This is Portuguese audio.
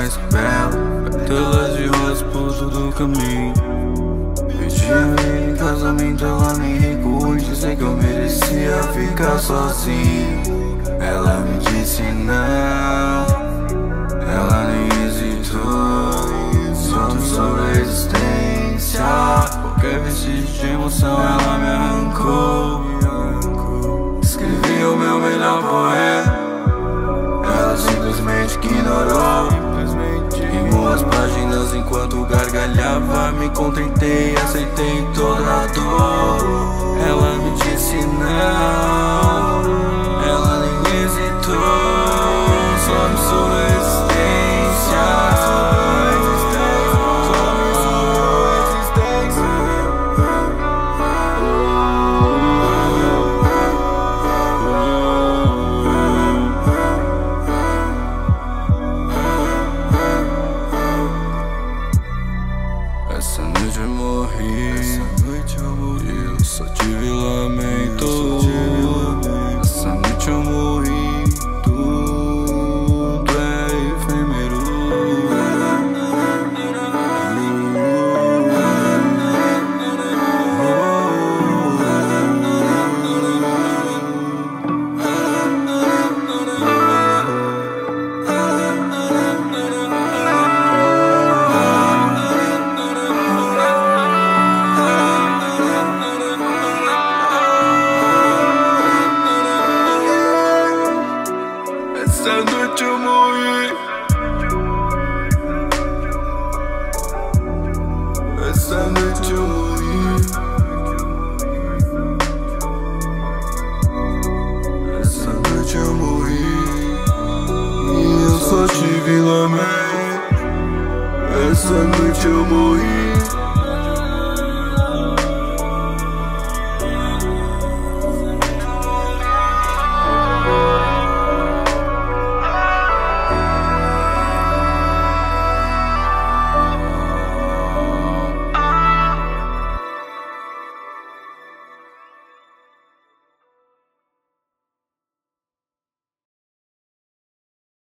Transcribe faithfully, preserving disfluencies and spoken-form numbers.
mais que bela, pétalas de rosa por todo o caminho. Pedi em casamento, ela me recuou e disse que eu merecia ficar sozinho. Ela me disse não, ela nem hesitou. Solto sobre a existência, qualquer vestígio de emoção ela me arrancou. Escrevi o meu melhor poema, ela simplesmente ignorou. Rimou as páginas enquanto gargalhava. Me contentei, aceitei toda a dor. Ela me disse não, ela nem hesitou. Sobe sobre a existência, sobe sobre a existência. Essa noite eu morri, essa noite eu morri, eu só tive lamento. Essa noite eu morri, tudo é efêmero. Essa noite eu morri, essa noite eu morri, essa noite eu morri, e eu só tive lamento. Essa noite eu morri.